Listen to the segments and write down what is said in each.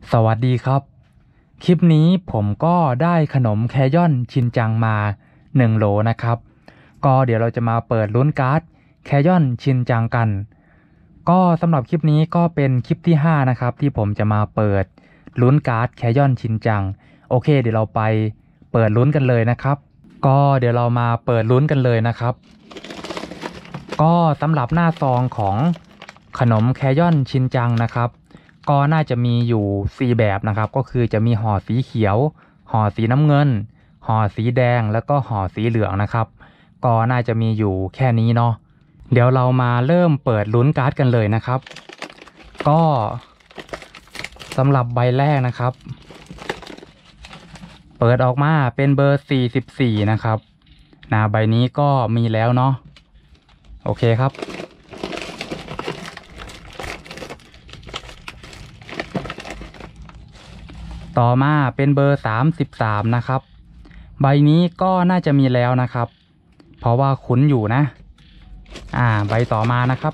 สวัสดีครับคลิปนี้ผมก็ได้ขนมแคยอนชินจังมา1โหลนะครับก็เดี๋ยวเราจะมาเปิดลุ้นการ์ดแคยอนชินจังกันก็สำหรับคลิปนี้ก็เป็นคลิปที่5นะครับที่ผมจะมาเปิดลุ้นการ์ดแคยอนชินจังโอเคเดี๋ยวเราไปเปิดลุ้นกันเลยนะครับก็เดี๋ยวเรามาเปิดลุ้นกันเลยนะครับก็สำหรับหน้าซองของขนมแคยอนชินจังนะครับก็น่าจะมีอยู่4แบบนะครับก็คือจะมีห่อสีเขียวห่อสีน้ำเงินห่อสีแดงแล้วก็ห่อสีเหลืองนะครับก็น่าจะมีอยู่แค่นี้เนาะเดี๋ยวเรามาเริ่มเปิดลุ้นการ์ดกันเลยนะครับก็สำหรับใบแรกนะครับเปิดออกมาเป็นเบอร์44นะครับใบนี้ก็มีแล้วเนาะโอเคครับต่อมาเป็นเบอร์33นะครับใบนี้ก็น่าจะมีแล้วนะครับเพราะว่าคุ้นอยู่นะใบต่อมานะครับ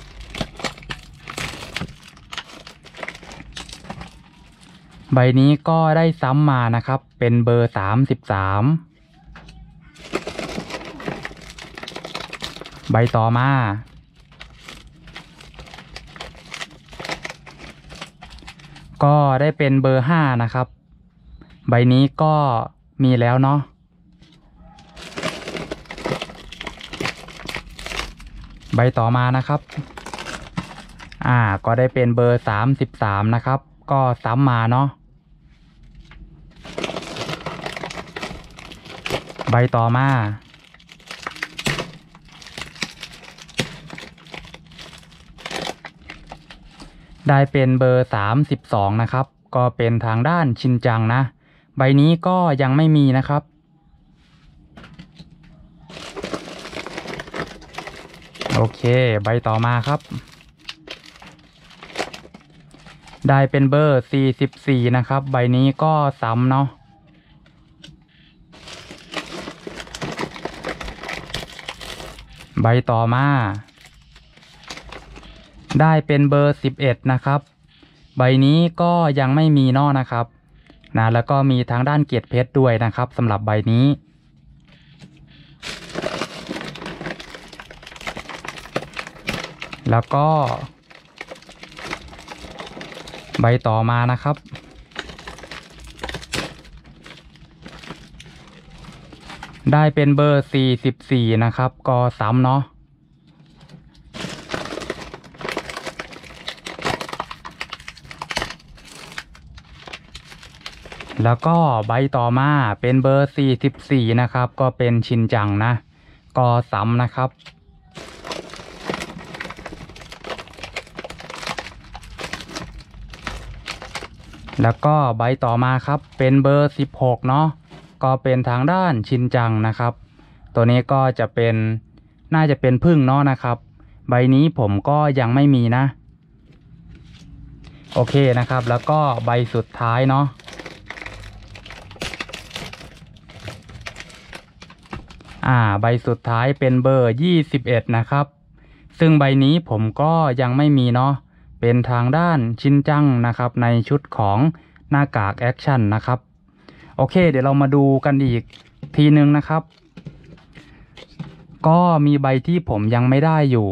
ใบนี้ก็ได้ซ้ำมานะครับเป็นเบอร์33ใบต่อมาก็ได้เป็นเบอร์5นะครับใบนี้ก็มีแล้วเนาะใบต่อมานะครับก็ได้เป็นเบอร์33นะครับก็ซ้ำมาเนาะใบต่อมาได้เป็นเบอร์32นะครับก็เป็นทางด้านชินจังนะใบนี้ก็ยังไม่มีนะครับโอเคใบต่อมาครับได้เป็นเบอร์44นะครับใบนี้ก็ซ้ำเนาะใบต่อมาได้เป็นเบอร์11นะครับใบนี้ก็ยังไม่มีเนาะนะครับแล้วก็มีทางด้านเกล็ดเพชรด้วยนะครับสำหรับใบนี้แล้วก็ใบต่อมานะครับได้เป็นเบอร์44นะครับก็ซ้ำเนาะแล้วก็ใบต่อมาเป็นเบอร์44นะครับก็เป็นชินจังนะก็ซ้ำนะครับแล้วก็ใบต่อมาครับเป็นเบอร์16เนาะก็เป็นทางด้านชินจังนะครับตัวนี้ก็จะเป็นน่าจะเป็นผึ้งเนาะนะครับใบนี้ผมก็ยังไม่มีนะโอเคนะครับแล้วก็ใบสุดท้ายเนาะใบสุดท้ายเป็นเบอร์21นะครับซึ่งใบนี้ผมก็ยังไม่มีเนาะเป็นทางด้านชินจังนะครับในชุดของหน้ากากแอคชั่นนะครับโอเคเดี๋ยวเรามาดูกันอีกทีนึงนะครับก็มีใบที่ผมยังไม่ได้อยู่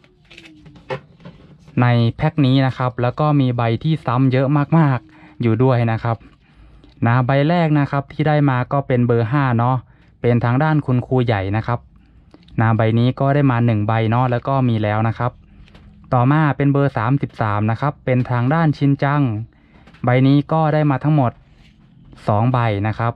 ในแพ็คนี้นะครับแล้วก็มีใบที่ซ้ำเยอะมากๆอยู่ด้วยนะครับใบแรกนะครับที่ได้มาก็เป็นเบอร์5เนาะเป็นทางด้านคุณครูใหญ่นะครับใบนี้ก็ได้มา1ใบเนาะแล้วก็มีแล้วนะครับต่อมาเป็นเบอร์33นะครับเป็นทางด้านชินจังใบนี้ก็ได้มาทั้งหมด2ใบนะครับ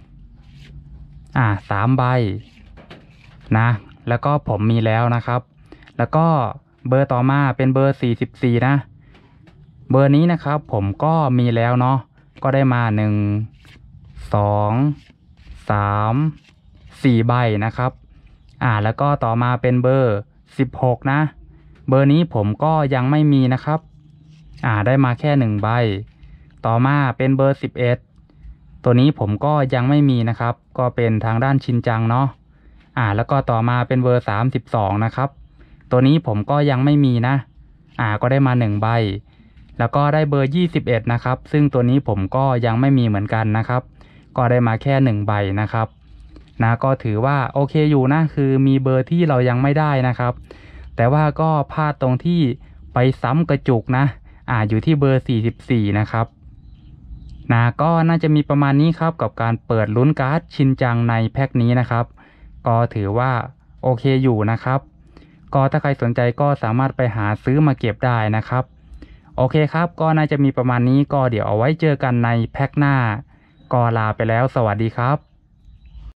3ใบนะแล้วก็ผมมีแล้วนะครับแล้วก็เบอร์ต่อมาเป็นเบอร์44นะเบอร์นี้นะครับผมก็มีแล้วเนาะก็ได้มา1 2 3 4ใบนะครับแล้วก็ต่อมาเป็นเบอร์16นะเบอร์นี้ผมก็ยังไม่มีนะครับได้มาแค่1ใบต่อมาเป็นเบอร์11ตัวนี้ผมก็ยังไม่มีนะครับก็เป็นทางด้านชินจังเนาะแล้วก็ต่อมาเป็นเบอร์32นะครับตัวนี้ผมก็ยังไม่มีนะก็ได้มา1ใบแล้วก็ได้เบอร์21นะครับซึ่งตัวนี้ผมก็ยังไม่มีเหมือนกันนะครับก็ได้มาแค่1ใบนะครับนะก็ถือว่าโอเคอยู่นะคือมีเบอร์ที่เรายังไม่ได้นะครับแต่ว่าก็พลาดตรงที่ไปซ้ำกระจุกนะอยู่ที่เบอร์44นะครับนะก็น่าจะมีประมาณนี้ครับกับการเปิดลุ้นการ์ดชินจังในแพ็คนี้นะครับก็ถือว่าโอเคอยู่นะครับก็ถ้าใครสนใจก็สามารถไปหาซื้อมาเก็บได้นะครับโอเคครับก็น่าจะมีประมาณนี้ก็เดี๋ยวเอาไว้เจอกันในแพ็คหน้าก็ลาไปแล้วสวัสดีครับ